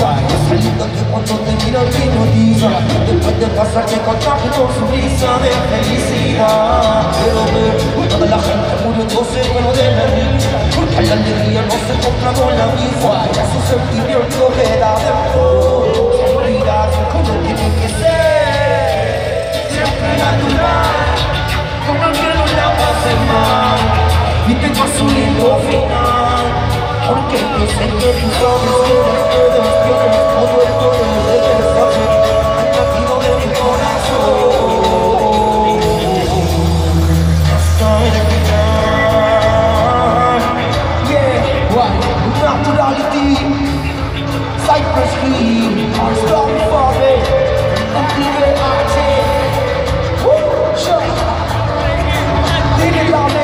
Es lindo que cuando te miro te hipnotiza. Después de pasarte con traje con su brisa de felicidad. Quiero ver toda la gente muriéndose pero de reír, porque la alegría no se compra con la misma. Es un sentimiento que da de amor. Seguridad como tiene que ser, siempre natural, como que no la pase mal y tenga su lindo final. Porque yo sé que tú sabes que ustedes tienen todo el poder de deshacer al latido de mi corazón hasta el final. Yeah, naturality, Cypress Hill, Stormy Forest, MTVH. Woo, sure. Dile dale.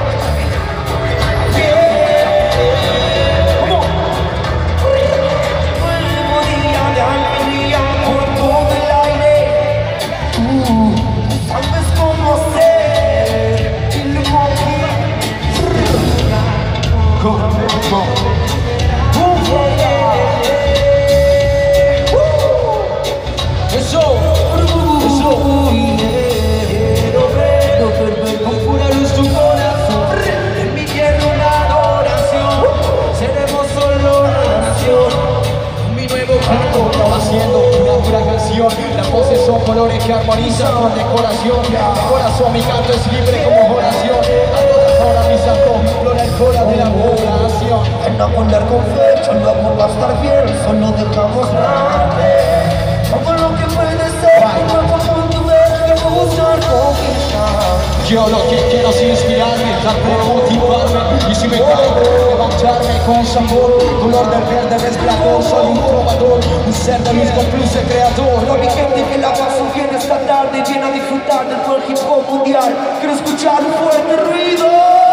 Las voces son colores que armonizan con decoración. De corazón mi canto es libre como oración. A todas horas mis antojos implora el cora de la población. En no poner con fecha, luego va a estar bien, solo dejamos grande todo lo que puede ser. Luego con tu vez que buscar conquistar. Yo lo que quiero es inspirarme, darme, motivarme. Y si me caigo, levantarme con sabor. Color del verde resplandor, soy un trovador, un ser de luz con plus de creador. Toda mi gente que la paso bien esta tarde, viene a disfrutar del mejor hip hop mundial. Quiero escuchar un fuerte ruido.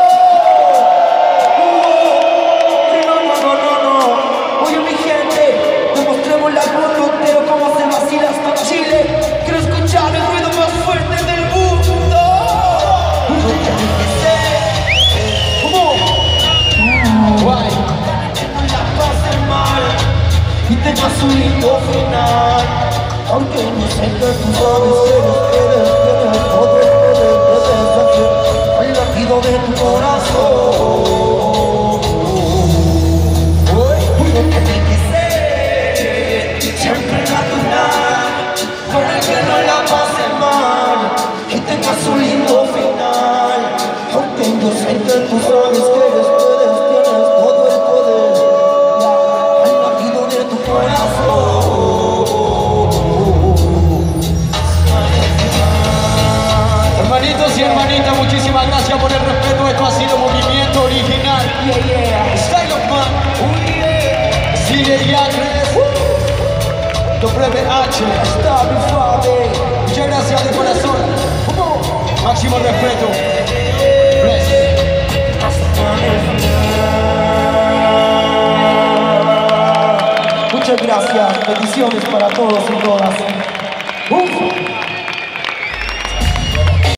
No. Oye mi gente, demostremos la mundo entero cómo se vacila hasta Chile. Quiero escuchar el ruido más fuerte del mundo. Guay. La pase mal y tenga su lindo final. Aunque no sé que tú sabes que tienes todo el poder de deshacer al latido de tu corazón. Lo que tiene que ser siempre natural, para que no la pase mal y tenga su lindo final. Aunque yo sé que tú sabes que ustedes tienes todo el poder al latido de tu corazón. Hermanitos y hermanitas, muchísimas gracias por el respeto. Esto ha sido Movimiento Original. Style of Man. Cine Diacres. WH. Muchas gracias de corazón. Máximo respeto. Bless. Muchas gracias. Bendiciones para todos y todas.